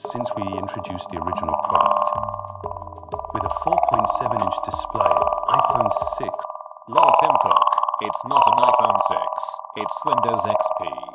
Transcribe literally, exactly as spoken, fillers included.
since we introduced the original product. With a four point seven inch display, iPhone six... Lol Tim Cook, it's not an iPhone six, it's Windows X P.